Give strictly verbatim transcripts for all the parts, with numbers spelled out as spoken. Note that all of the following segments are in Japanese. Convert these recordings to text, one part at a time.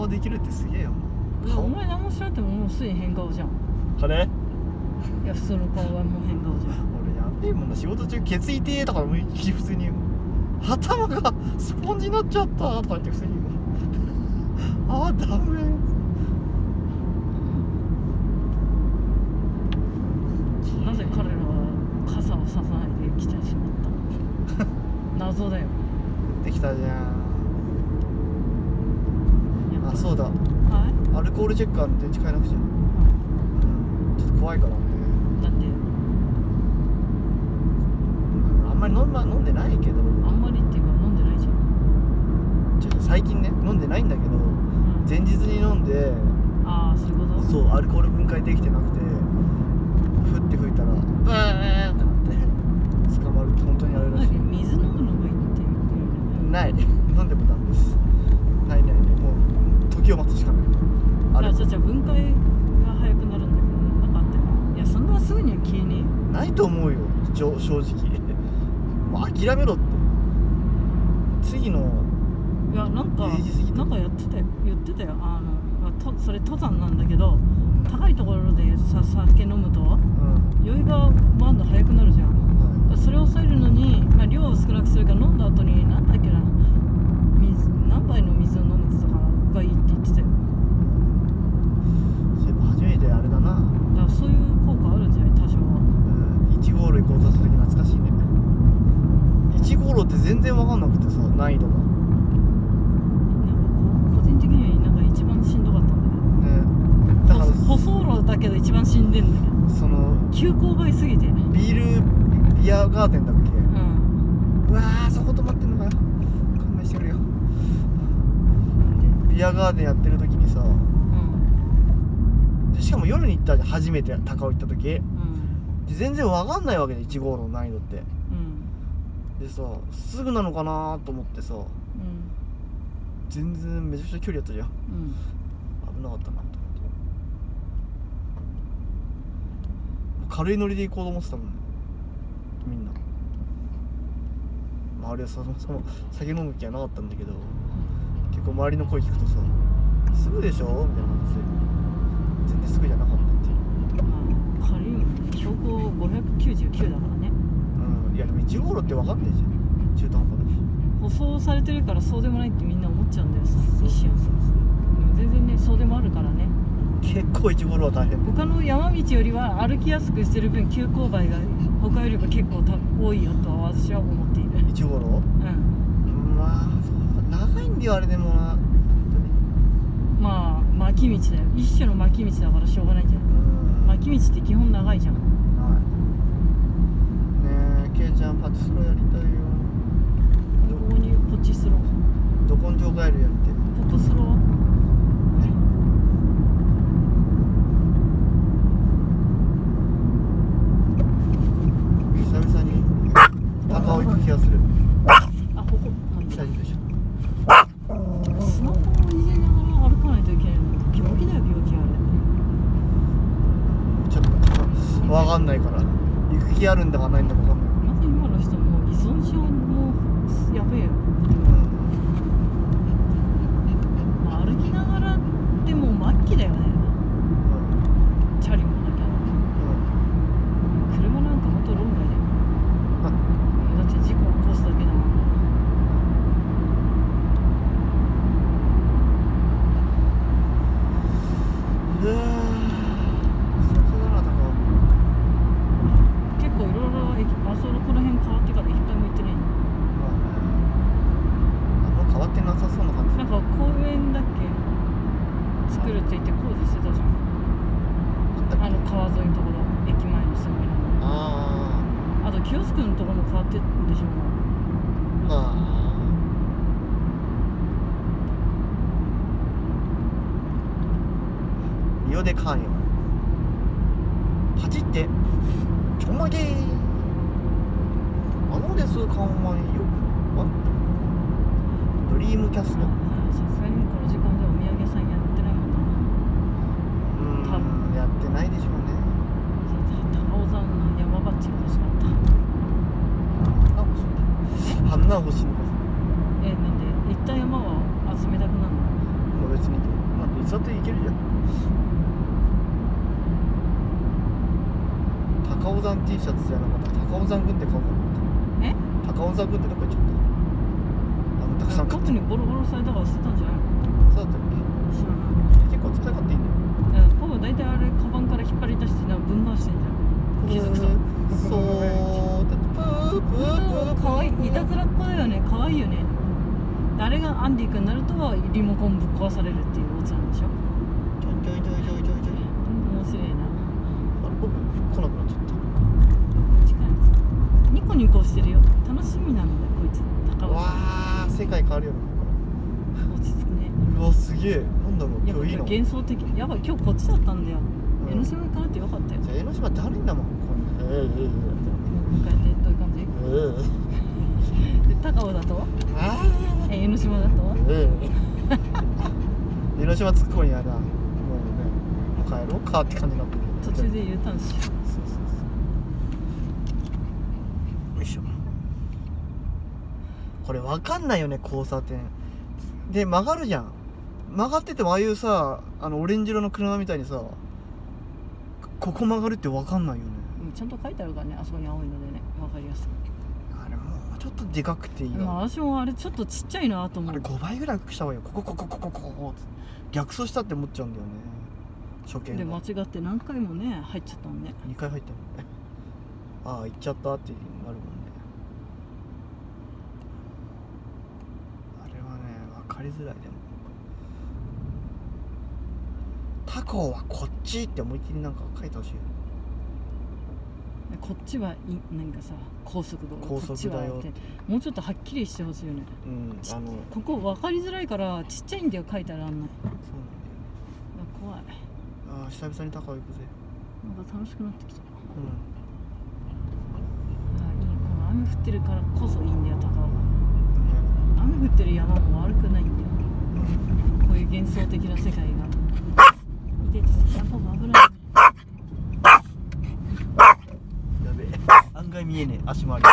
顔できるってすげえよな。 お前何もしなくてももうすでに変顔じゃん。 彼いや普通の顔はもう変顔じゃん。 俺やべえもんな、仕事中ケツ痛えとか思いっきり普通に言うもん。頭がスポンジになっちゃったとか言って普通に言うもん。ああダメ。 なぜ彼らは傘をささないで来てしまったの謎だよ。 できたじゃん。あ、そうだ、 はい、 アルコールチェッカーの電池変えなくちゃ、うん、ちょっと怖いからね。 なんであんまり飲ん、ま、飲んでないけど、 あんまりっていうか飲んでないじゃん。 ちょっと最近ね飲んでないんだけど、うん、前日に飲んで、 ああそういうこと。 そうアルコール分解できてなくて、ふって吹いたらブーってなって捕まるって本当にあれらしい。 水飲むのがいいって言ってる。 ない飲んでもダメです。ないない、もう時を待つしかない。 あれじゃあ分解が早くなるんだけど、なんかあったよ。いやそんなすぐには消えねえ。 ないと思うよ正直。もう諦めろって。次のいやなんかなんかやってたよ、言ってたよ。あのとそれ登山なんだけど、高いところでさ酒飲むと、うん、酔いがバンド早くなるじゃん、はい、それを抑えるのに、まあ、量を少なくするから飲んだ後になんだっけな、水何杯の水を飲むとかがいいって言ってたよ。 そういえば初めてあれだな。 だからそういう効果あるんじゃない多少は。 うん、いち号路行こうとした時懐かしいね。いち号路って全然分かんなくてさ、難易度が個人的にはなんか一番しんどかったんだけどね。だから舗装路だけど一番しんでんだけど、その急勾配すぎて。 ビールビアガーデンだっけ、うん、うわーそこ止まってんのかよ、勘弁してくれよ。ビアガーデンやってる時にさ、うん、でしかも夜に行ったじゃん、初めて高尾行った時、うん、で全然分かんないわけでいち号路の難易度って、うん、でさすぐなのかなと思ってさ、うん、全然めちゃくちゃ距離やったじゃん、うん、危なかったなと思って。軽いノリで行こうと思ってたもんねみんな。まあ、あれはそもそも酒飲む気はなかったんだけど、結構周りの声聞くとさ「すぐでしょ?」みたいな感じで全然すぐじゃなかったっていう。 まあ軽いもんね、標高ごひゃくきゅうじゅうきゅうだからね。 うん、いやでもいち号路って分かんねえじゃん、中途半端だし。 舗装されてるからそうでもないってみんな思っちゃうんだよさ、一瞬。全然ねそうでもあるからね。 結構いち号路は大変。 他の山道よりは歩きやすくしてる分急勾配が他よりは結構多いよとは私は思っている。 いち号路？うん。まあ長いんだよあれでもな。 まあ巻き道だよ、一種の巻き道だからしょうがないんじゃない。巻き道って基本長いじゃん。はい。 ねえ、ケイちゃんパチスロやりたいよ。 ここにポチスロ。 ど根性ガエルやって。 ポプスロは？ 久々に高尾行く気がする。 あ、ここ。 大丈夫でしょ。 スマホを入れながら歩かないといけないの。病気だよ病気あれ。 ちょっと分かんないから。行く気あるんだかないんだか分かんない。 まず今の人も依存症もやべえよ。うん、まあ、歩きながらでも末期だよね。うん、チャリもなきゃ。うん、車なんかもっと論外だよ。だって事故を起こすだけだもん。 うわー、最初だな、高尾。 結構いろいろ駅、あそこら辺変わってから一回も行ってない。 まあね、あんま変わってなさそうな感じ。 なんか公園だっけ作るって言って工事してたじゃん。あの川沿いのところ、駅前のすぐ目の方。ああ。あとキオスクのところも変わってるんでしょう。 まあ。リオデカーニバル。パチってちょまげー。あのですかんまんよ。あ、ドリームキャスト。 さすがにこの時間でお土産屋さんやってないもんな。 うん、多分やってないでしょうね。 高尾山の山バッジが欲しかった。 花欲しいのか。 え、なんで行った山は集めたくなるの？ 別に。 草っていけるじゃん。高尾山 T シャツじゃなかった。高尾山軍って買おうかな。 え？ 高尾山軍ってどこ行っちゃった？あのたくさん買って。 特にボロボロされたから捨てたんじゃないの？ そうだったっけ？ 知らない。 結構使い勝手いいんだよ。 ほぼ大体あれカバンから引っ張り出してなんか分断してんじゃん。気づくとそうだってプープープーかわいい、いたずらっ子だよね。かわいいよね。あれがアンディ君になるとリモコンぶっ壊されるっていうオチなんでしょ。 ちょいちょいちょいちょいちょいちょい。 面白いな。 あれ僕来なくなっちゃった。 近い。ニコニコしてるよ。楽しみなんだよこいつ。高尾。 わあ世界変わるよね。 落ち着くね。 うわすげえ。なんだろうやっぱ今日いいの。 幻想的。やばい今日こっちだったんだよ。 うん、 江ノ島行かなくてよかったよ。 じゃあ江ノ島だるいんだもん。こんなええええええ。 迎えてどういう感じ？ えで高尾だと？ ああ。 え江ノ島だと？ ええ。江ノ島着く頃にはな、もうね、もう帰ろうかって感じになってる。 途中で U ターンしよう。 そうそうそう。よいしょ。これわかんないよね交差点。で曲がるじゃん。曲がっててもああいうさ、あのオレンジ色の車みたいにさ、ここ曲がるってわかんないよね。 ちゃんと書いてあるからね、あそこに青いのでね、わかりやすく。 あれもうちょっとでかくていいよ。 まあ私もあれちょっとちっちゃいなと思う。 あれごばいぐらいした方がいいよ。ここここここここ逆走したって思っちゃうんだよね。初見で間違って何回もね入っちゃったもんね。 にかい入ったもんね。ああ行っちゃったってなるもんね。あれはね分かりづらい。でも他校はこっちって思いっきりなんか書いてほしいよ。 こっちはいなんかさ高速道路、 高速だよこっちはってもうちょっとはっきりしてほしいよね。 うん、あのここ分かりづらいからちっちゃいんだよ書いてあるあんな。 そうなんだよ。 怖い。 ああ久々に高尾行くぜ。 なんか楽しくなってきた。 うん。 あいい、この雨降ってるからこそいいんだよ高尾。雨降ってる山も悪くないんだよ。こういう幻想的な世界が。いててやっぱ危ない。 やべえ。案外見えねえ足回り。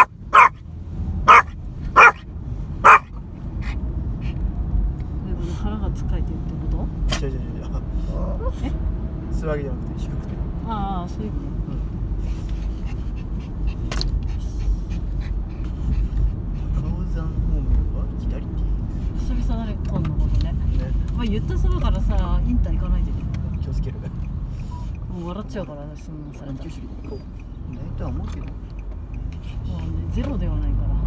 腹がつかえてるってこと？ 違う違う違う。 え？ そういうわけじゃなくて低くて。 ああそういう意味ね。 高尾山方面は左手。 久々だねこんなことね。ね。まあ言ったそばからさインター行かないでね。 気をつける。 もう笑っちゃうからねそんなされたら。 ないとは思うけど。 まあねゼロではないから。 うん。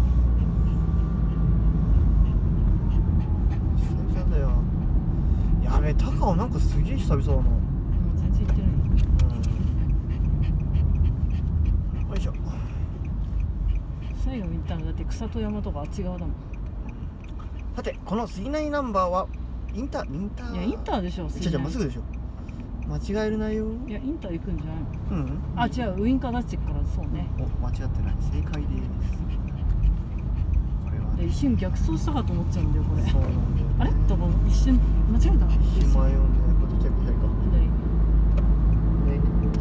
だよ。やべえ高尾なんかすげえ久々だな。 もう全然行ってない。 うん。よいしょ。 最後に行ったのだって草と山とかあっち側だもん。 さてこの杉内ナンバーはインターインター。 いやインターでしょ。 じゃじゃまっすぐでしょ。間違えるなよ。 いやインター行くんじゃないの？ うん。 あ違うウインカー出してっからそうね。 お間違ってない。正解です。これはね。 で一瞬逆走したかと思っちゃうんだよこれ。 そうなんだよ。 あれとか一瞬間違えた。 一瞬迷うんだよ。こっちは左か。 左。 ね。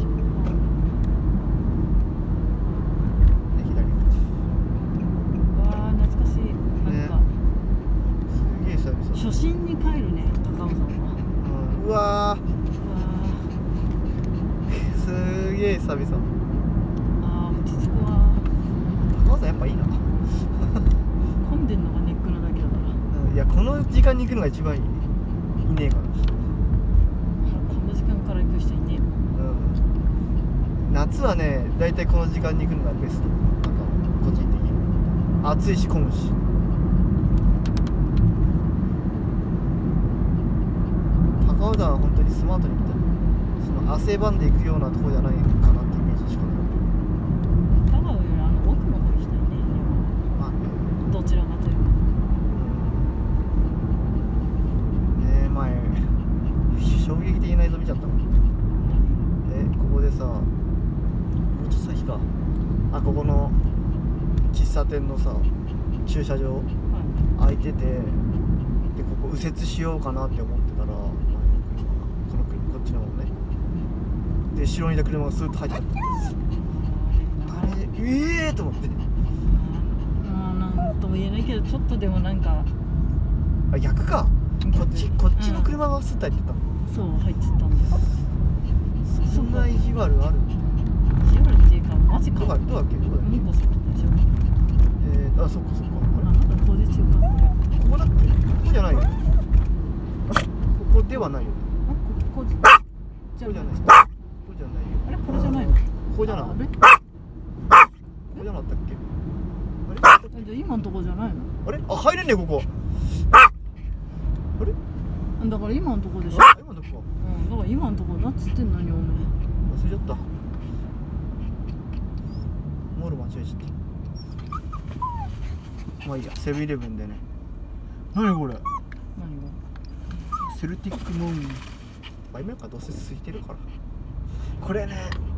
ね左こっち。 わあ懐かしい。なんか、 すげえ久々。 初心に帰るね高尾さんは。 うん、うわー。すげえ久々。 あー落ち着くわ。 高尾山やっぱいいな。 混んでんのがネックなだけだから。 うん、いやこの時間に行くのが一番いい。いねえから。 この時間から行く人いねえの。 うん。夏はねだいたいこの時間に行くのがベスト。なんか個人的に暑いし混むし。高尾山は本当にスマートに行った。その汗ばんでいくようなところじゃないかなってイメージしかない。 高尾よりあの奥の方行きたいね。 まあね。 どちらかというと。 ねえ前衝撃的な映像見ちゃったもん。えここでさもうちょっと先か。あここの喫茶店のさ駐車場、はい、空いててでここ右折しようかなって思ってたらこのこっちの方ねで後ろにいた車がスーッと入っちゃったあれええー、と思ってああなんとも言えないけどちょっとでもなんかあ逆かこっちこっちの車が吸ったって言ったの、 うん、そう入ってたんです。 そんな意地悪ある？ 意地悪っていうかマジか。 どこだっけどこだっけ？ 向こうそこでしょ。 えー、あそっかそっか。 あなんか工事中かこれ。 ここだっけ？ここじゃないよ。ここではないよ。 あここじゃここじゃない。ここじゃないよ。 あれこれじゃないの？ここじゃない。 あれ？ ここじゃなかったっけ？あれ？ じゃあ今のとこじゃないの？ あれ？あ入れんねここ。あれ？ だから今のとこでしょ。 今のとこ。 うんだから今のとこなっつってんのにおめ忘れちゃった。モール間違えちゃった。まあいいや、セブンイレブンでね。何これ？ 何が？ セルティックモン売名かどうせついてるから。これね